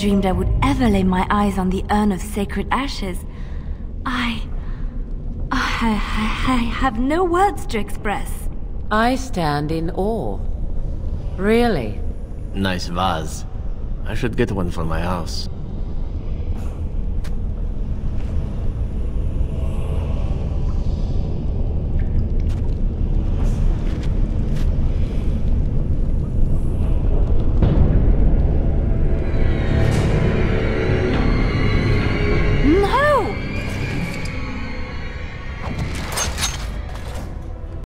dreamed I would ever lay my eyes on the urn of sacred ashes. I have no words to express. I stand in awe. Really? Nice vase. I should get one for my house.